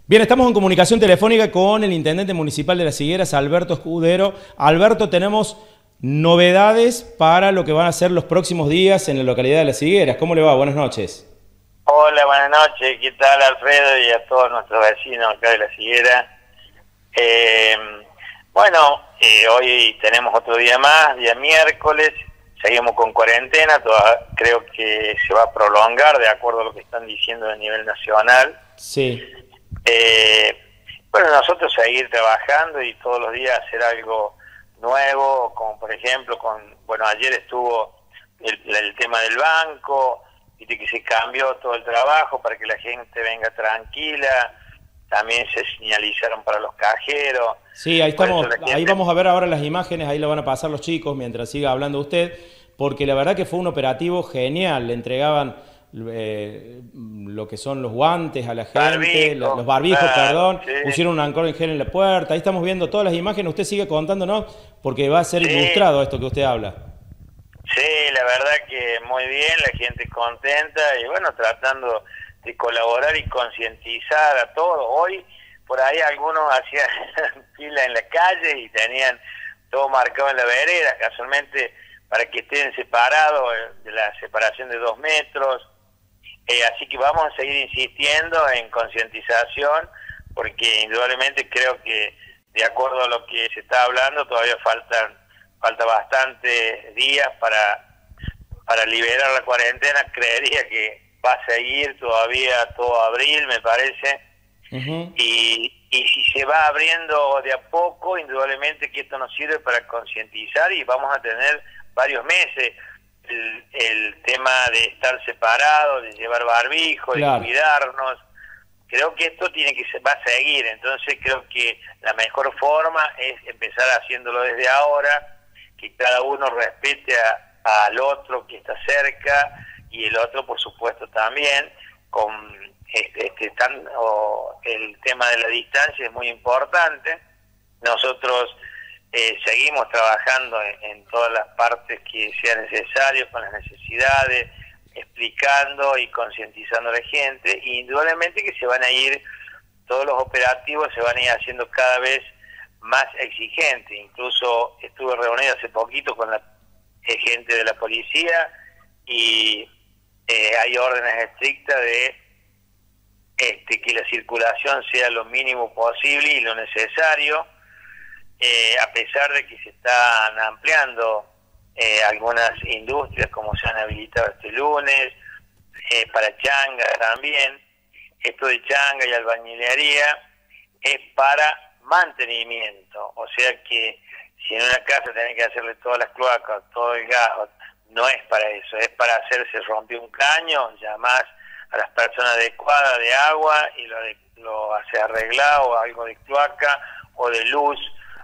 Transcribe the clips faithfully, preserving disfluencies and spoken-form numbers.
Bien, estamos en comunicación telefónica con el intendente municipal de Las Higueras, Alberto Escudero. Alberto, tenemos novedades para lo que van a ser los próximos días en la localidad de Las Higueras. ¿Cómo le va? Buenas noches. Hola, buenas noches. ¿Qué tal, Alfredo? Y a todos nuestros vecinos acá de Las Higueras. Eh, bueno, eh, hoy tenemos otro día más, día miércoles. Seguimos con cuarentena. Toda, creo que se va a prolongar de acuerdo a lo que están diciendo a nivel nacional. Sí. Eh, bueno, nosotros seguir trabajando y todos los días hacer algo nuevo, como por ejemplo, con bueno, ayer estuvo el, el tema del banco, viste que se cambió todo el trabajo para que la gente venga tranquila, también se señalizaron para los cajeros. Sí, ahí estamos, gente... ahí vamos a ver ahora las imágenes, ahí lo van a pasar los chicos mientras siga hablando usted, porque la verdad que fue un operativo genial, le entregaban Eh, lo que son los guantes a la gente, Barbijo, los barbijos, claro, perdón, sí. pusieron un alcohol en gel en la puerta, ahí estamos viendo todas las imágenes, usted sigue contándonos porque va a ser sí. ilustrado esto que usted habla. Sí, la verdad que muy bien, la gente contenta y bueno, tratando de colaborar y concientizar a todos. Hoy por ahí algunos hacían fila en la calle y tenían todo marcado en la vereda, casualmente para que estén separados, de la separación de dos metros. Eh, así que vamos a seguir insistiendo en concientización, porque indudablemente creo que de acuerdo a lo que se está hablando todavía faltan falta bastantes días para para liberar la cuarentena. Creería que va a seguir todavía todo abril, me parece. Uh-huh. y, y si se va abriendo de a poco, indudablemente que esto nos sirve para concientizar y vamos a tener varios meses. El, el tema de estar separados, de llevar barbijo, claro, de cuidarnos, creo que esto tiene que se va a seguir. Entonces creo que la mejor forma es empezar haciéndolo desde ahora, que cada uno respete a, al otro que está cerca y el otro por supuesto también. Con este, este tan, o el tema de la distancia es muy importante. Nosotros Eh, seguimos trabajando en, en todas las partes que sea necesario, con las necesidades, explicando y concientizando a la gente, y indudablemente que se van a ir, todos los operativos se van a ir haciendo cada vez más exigentes. Incluso estuve reunido hace poquito con la eh, gente de la policía y eh, hay órdenes estrictas de este, que la circulación sea lo mínimo posible y lo necesario. Eh, a pesar de que se están ampliando eh, algunas industrias, como se han habilitado este lunes, eh, para changa también. Esto de changa y albañilería es para mantenimiento, o sea que si en una casa tienen que hacerle todas las cloacas, todo el gas, no es para eso, es para hacer, se rompió un caño, llamás a las personas adecuadas de agua y lo, de, lo hace arreglado, o algo de cloaca o de luz,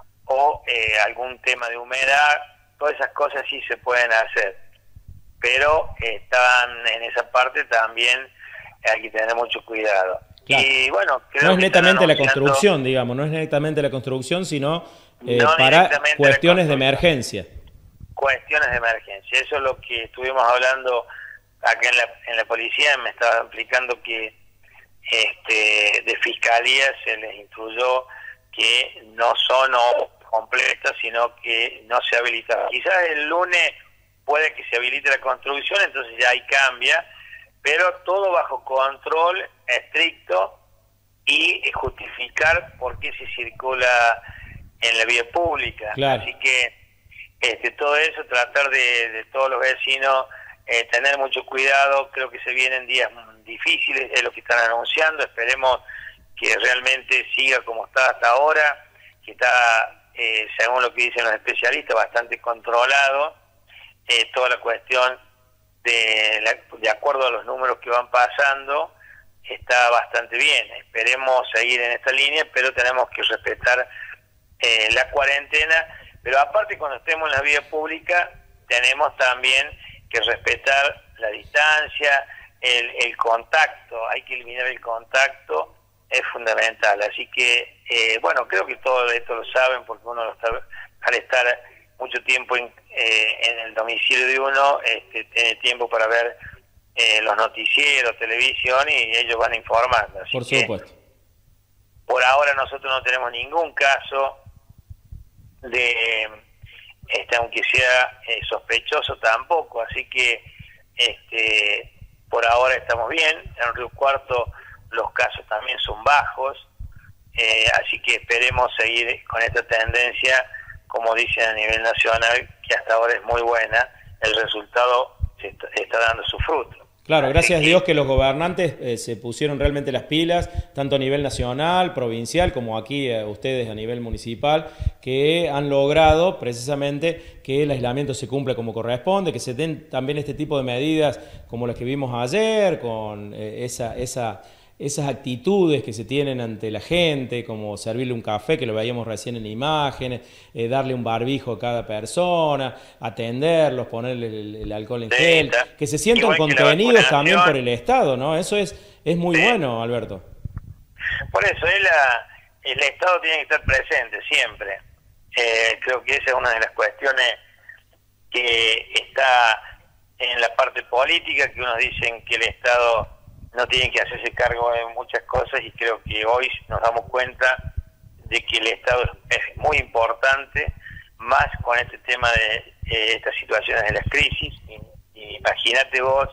o eh, algún tema de humedad. Todas esas cosas sí se pueden hacer, pero eh, están en esa parte también hay que tener mucho cuidado. Claro. Y bueno, creo no es que netamente la construcción, digamos, no es netamente la construcción, sino eh, no para cuestiones de emergencia. Cuestiones de emergencia, eso es lo que estuvimos hablando acá en la, en la policía. Me estaba explicando que este, de fiscalía se les instruyó que no son completas, sino que no se habilita. Quizás el lunes puede que se habilite la construcción, entonces ya ahí cambia, pero todo bajo control estricto y justificar por qué se circula en la vía pública. Claro. Así que este, todo eso, tratar de, de todos los vecinos eh, tener mucho cuidado. Creo que se vienen días difíciles, es lo que están anunciando. Esperemos que realmente siga como está hasta ahora, que está, eh, según lo que dicen los especialistas, bastante controlado. Eh, toda la cuestión, de, la, de acuerdo a los números que van pasando, está bastante bien. Esperemos seguir en esta línea, pero tenemos que respetar eh, la cuarentena. Pero aparte, cuando estemos en la vía pública, tenemos también que respetar la distancia, el, el contacto. Hay que eliminar el contacto, es fundamental. Así que, eh, bueno, creo que todo esto lo saben, porque uno lo está, al estar mucho tiempo en, eh, en el domicilio de uno, este, tiene tiempo para ver eh, los noticieros, televisión, y ellos van informando. Así Por supuesto. por ahora nosotros no tenemos ningún caso de, este, aunque sea eh, sospechoso tampoco, así que este, por ahora estamos bien. En Río Cuarto los casos también son bajos, eh, así que esperemos seguir con esta tendencia, como dicen a nivel nacional, que hasta ahora es muy buena. El resultado se está, está dando su fruto. Claro, gracias a Dios que los gobernantes eh, se pusieron realmente las pilas, tanto a nivel nacional, provincial, como aquí eh, ustedes a nivel municipal, que han logrado precisamente que el aislamiento se cumpla como corresponde, que se den también este tipo de medidas como las que vimos ayer, con eh, esa... esa esas actitudes que se tienen ante la gente, como servirle un café, que lo veíamos recién en imágenes, eh, darle un barbijo a cada persona, atenderlos, ponerle el, el alcohol en gel, sí, que se sientan contenidos también por el Estado, ¿no? Eso es, es muy sí. bueno, Alberto. Por eso, es la, el Estado tiene que estar presente siempre. Eh, creo que esa es una de las cuestiones que está en la parte política, que unos dicen que el Estado no tienen que hacerse cargo de muchas cosas, y creo que hoy nos damos cuenta de que el Estado es muy importante, más con este tema de eh, estas situaciones de las crisis. Y, y imagínate vos,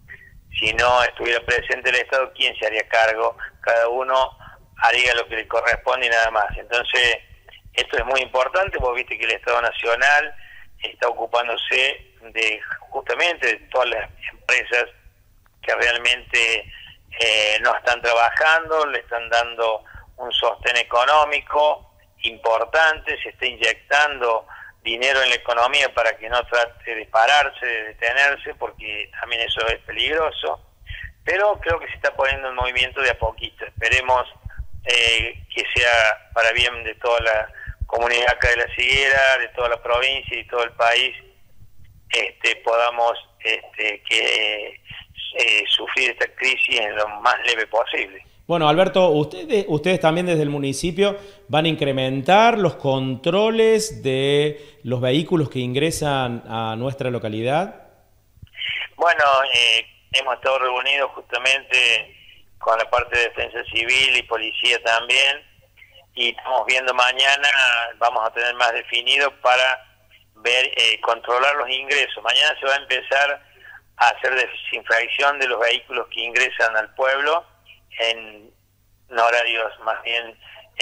si no estuviera presente el Estado, ¿quién se haría cargo? Cada uno haría lo que le corresponde y nada más. Entonces, esto es muy importante. Vos viste que el Estado Nacional está ocupándose de justamente de todas las empresas que realmente eh, no están trabajando, le están dando un sostén económico importante, se está inyectando dinero en la economía para que no trate de pararse, de detenerse, porque también eso es peligroso, pero creo que se está poniendo en movimiento de a poquito. Esperemos eh, que sea para bien de toda la comunidad acá de La Higuera, de toda la provincia y todo el país, este, podamos este, que Eh, sufrir esta crisis en lo más leve posible. Bueno, Alberto, ustedes, ustedes también desde el municipio van a incrementar los controles de los vehículos que ingresan a nuestra localidad. Bueno, eh, hemos estado reunidos justamente con la parte de defensa civil y policía también, y estamos viendo mañana, vamos a tener más definido para ver, eh, controlar los ingresos. Mañana se va a empezar a hacer desinfección de los vehículos que ingresan al pueblo en horarios más bien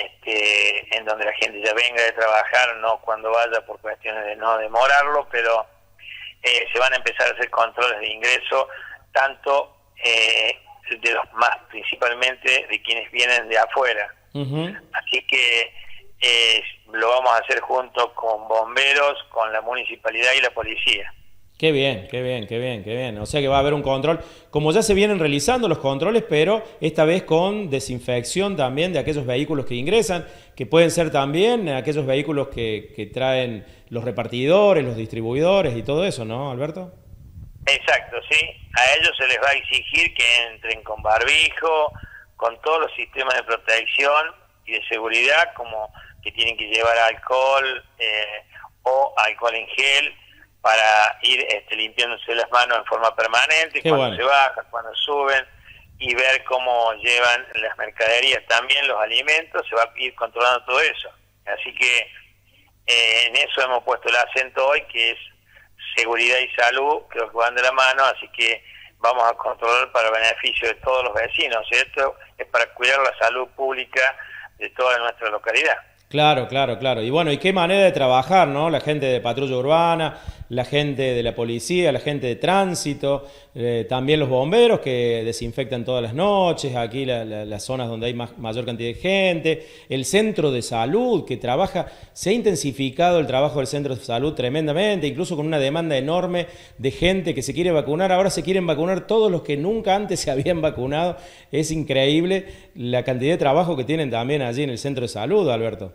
este, en donde la gente ya venga de trabajar, no cuando vaya, por cuestiones de no demorarlo, pero eh, se van a empezar a hacer controles de ingreso, tanto eh, de los más, principalmente de quienes vienen de afuera. Uh-huh. Así que eh, lo vamos a hacer junto con bomberos, con la municipalidad y la policía. Qué bien, qué bien, qué bien, qué bien. O sea que va a haber un control, como ya se vienen realizando los controles, pero esta vez con desinfección también de aquellos vehículos que ingresan, que pueden ser también aquellos vehículos que, que traen los repartidores, los distribuidores y todo eso, ¿no, Alberto? Exacto, sí. A ellos se les va a exigir que entren con barbijo, con todos los sistemas de protección y de seguridad, como que tienen que llevar alcohol eh, o alcohol en gel, para ir este, limpiándose las manos en forma permanente, Qué cuando bueno. se bajan, cuando suben, y ver cómo llevan las mercaderías, también los alimentos, se va a ir controlando todo eso. Así que eh, en eso hemos puesto el acento hoy, que es seguridad y salud, creo que van de la mano, así que vamos a controlar para beneficio de todos los vecinos. Esto es para cuidar la salud pública de toda nuestra localidad. Claro, claro, claro. Y bueno, y qué manera de trabajar, ¿no? La gente de patrulla urbana, la gente de la policía, la gente de tránsito, eh, también los bomberos que desinfectan todas las noches, aquí la, la, las zonas donde hay más, mayor cantidad de gente, el centro de salud que trabaja, se ha intensificado el trabajo del centro de salud tremendamente, incluso con una demanda enorme de gente que se quiere vacunar. Ahora se quieren vacunar todos los que nunca antes se habían vacunado. Es increíble la cantidad de trabajo que tienen también allí en el centro de salud, Alberto.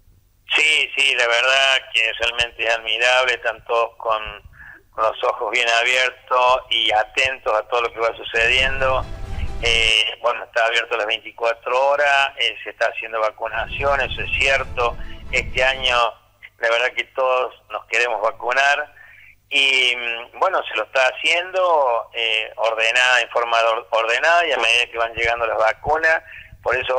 Sí, sí, la verdad que realmente es admirable, están todos con, con los ojos bien abiertos y atentos a todo lo que va sucediendo. Eh, bueno, está abierto las veinticuatro horas, eh, se está haciendo vacunación, eso es cierto. Este año, la verdad que todos nos queremos vacunar y, bueno, se lo está haciendo eh, ordenada, en forma ordenada, y a medida que van llegando las vacunas. Por eso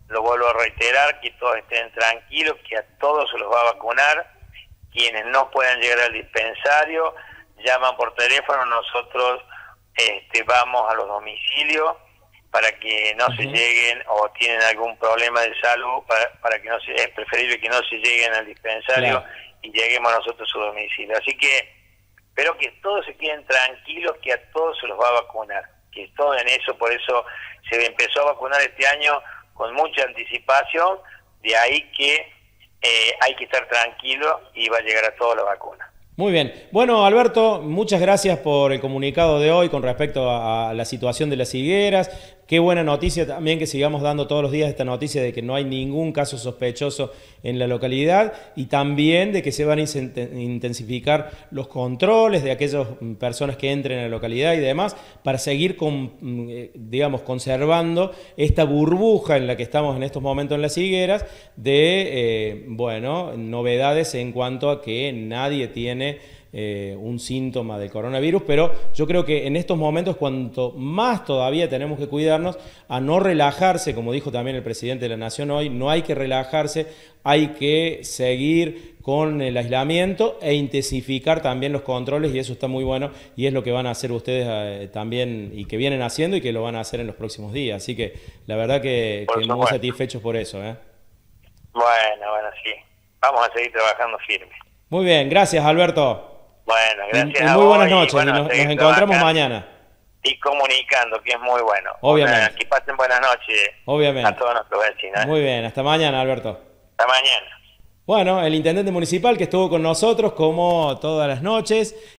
lo vuelvo a reiterar, que todos estén tranquilos, que a todos se los va a vacunar. Quienes no puedan llegar al dispensario, llaman por teléfono, nosotros este, vamos a los domicilios para que no uh-huh. se lleguen o tienen algún problema de salud, para, para que no se, es preferible que no se lleguen al dispensario claro. y lleguemos nosotros a su domicilio. Así que espero que todos se queden tranquilos, que a todos se los va a vacunar, que todo en eso, por eso se empezó a vacunar este año con mucha anticipación, de ahí que eh, hay que estar tranquilo y va a llegar a toda la vacuna. Muy bien. Bueno, Alberto, muchas gracias por el comunicado de hoy con respecto a la situación de las higueras. Qué buena noticia también que sigamos dando todos los días esta noticia de que no hay ningún caso sospechoso en la localidad y también de que se van a intensificar los controles de aquellas personas que entren a la localidad y demás para seguir con, digamos, conservando esta burbuja en la que estamos en estos momentos en las higueras de, eh, bueno, novedades en cuanto a que nadie tiene Eh, un síntoma del coronavirus, pero yo creo que en estos momentos cuanto más todavía tenemos que cuidarnos a no relajarse, como dijo también el presidente de la Nación hoy, no hay que relajarse, hay que seguir con el aislamiento e intensificar también los controles y eso está muy bueno y es lo que van a hacer ustedes eh, también y que vienen haciendo y que lo van a hacer en los próximos días, así que la verdad que, que muy satisfechos por eso. ¿eh? Bueno, bueno, sí, vamos a seguir trabajando firme. Muy bien, gracias Alberto. Bueno, gracias y, y a muy buenas vos noches, y, bueno, y nos, nos encontramos mañana. Y comunicando, que es muy bueno. Obviamente. Bueno, que pasen buenas noches. Obviamente. A todos nuestros vecinos. ¿eh? Muy bien, hasta mañana, Alberto. Hasta mañana. Bueno, el intendente municipal que estuvo con nosotros como todas las noches.